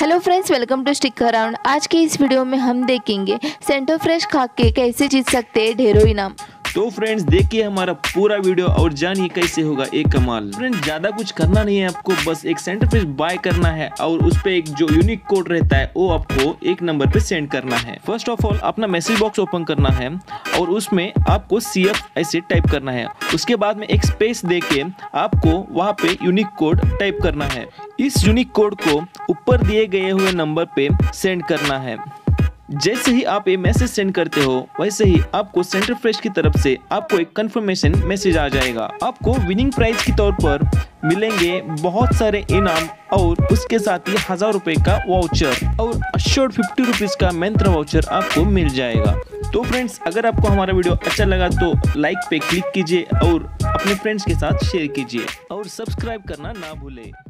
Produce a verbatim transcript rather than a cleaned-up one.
Hello friends, welcome to stick around. आज के इस वीडियो में हम देखेंगे सेंटर फ्रेश खा के कैसे जीत सकते हैं ढेरों इनाम। तो फ्रेंड्स देखिए हमारा पूरा वीडियो और जानिए कैसे होगा एक कमाल। फ्रेंड्स ज्यादा कुछ करना नहीं है आपको, बस एक सेंटर फ्रेश बाय करना है और उस पे एक जो यूनिक कोड रहता है वो आपको एक नंबर पे सेंड करना है। फर्स्ट ऑफ ऑल अपना मैसेज बॉक्स ओपन करना है और उसमें आपको सी एफ ऐसे टाइप करना है। उसके बाद में एक स्पेस देके आपको वहाँ पे यूनिक कोड टाइप करना है। इस यूनिक कोड को ऊपर दिए गए हुए नंबर पे सेंड करना है। जैसे ही आप ये मैसेज सेंड करते हो वैसे ही आपको सेंटर फ्रेश की तरफ से आपको एक कंफर्मेशन मैसेज आ जाएगा। आपको विनिंग प्राइज के तौर पर मिलेंगे बहुत सारे इनाम और उसके साथ ही हजार रुपए का वाउचर और अश्योर्ड फिफ्टी रुपीज का मंत्र वाउचर आपको मिल जाएगा। तो फ्रेंड्स अगर आपको हमारा वीडियो अच्छा लगा तो लाइक पे क्लिक कीजिए और अपने फ्रेंड्स के साथ शेयर कीजिए और सब्सक्राइब करना ना भूलें।